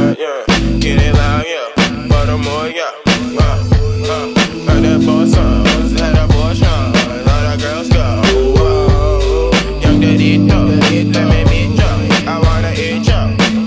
yeah. Get it loud, yeah. Baltimore, yeah. Got that boss on, had that boy shine. All the girls go, whoa. Young daddy dog, that made me jump. I wanna eat you.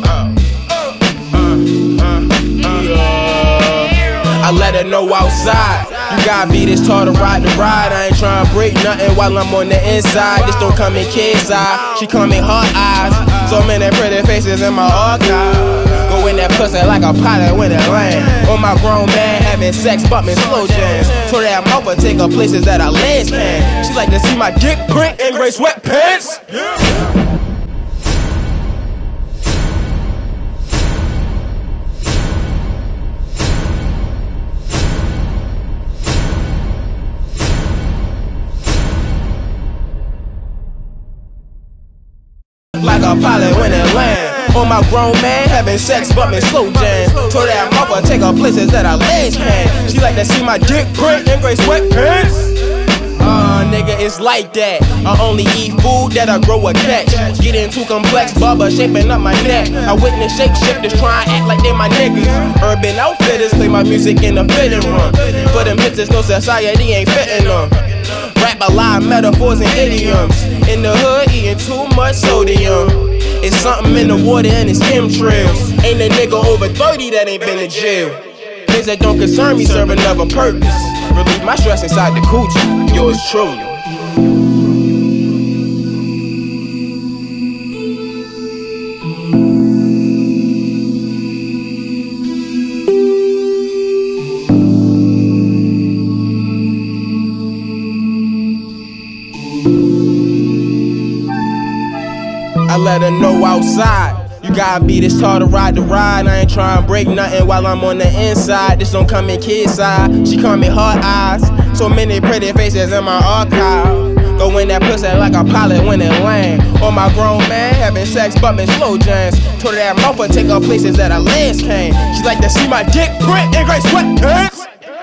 I let her know outside. You gotta be this tall to ride the ride. I ain't tryna break nothing while I'm on the inside. This don't come in kid's eye. She call me hot eyes. So many pretty faces in my archive. Go in that pussy like a pilot when it land. On my grown man having sex, bumping slow jams. So that mother take her places that her legs can. She like to see my dick print in gray sweatpants. Like a pilot when it land. On my grown man having sex bumping slow jams. Told that mother take her places that her legs can. She like to see my dick print in gray sweatpants. Nigga, it's like that. I only eat food that I grow a catch. Getting too complex, bubba shaping up my neck. I witness shapeshifters try and act like they my niggas. Urban outfitters play my music in the fitting room. For them hits, no society ain't fitting them. Rap a lot of metaphors and idioms. In the hood, eating too much sodium. It's something in the water and it's chemtrails. Ain't a nigga over 30 that ain't been to jail. Things that don't concern me serve another purpose. Relieve my stress inside the coochie. Yours truly. I let her know outside. You gotta be this tall to ride the ride. I ain't tryna break nothing while I'm on the inside. This don't come in kid's side. She call me hard eyes. So many pretty faces in my archive. Go in that pussy like a pilot when it land. On my grown man having sex bumping slow jams. Told her that mother take her places that her legs can. She like to see my dick print in gray sweatpants.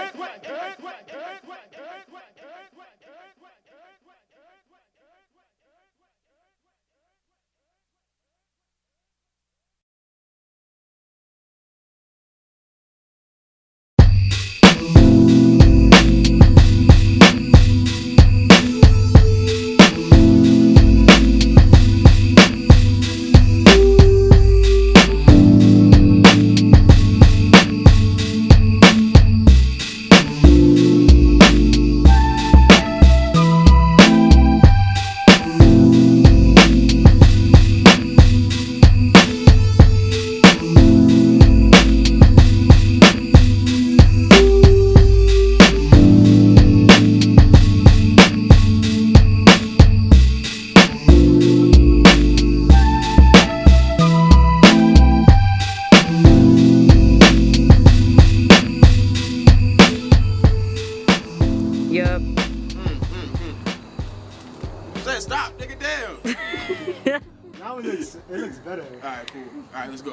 Yup. Stop, nigga, damn. Now it looks better. Alright, cool. Alright, let's go.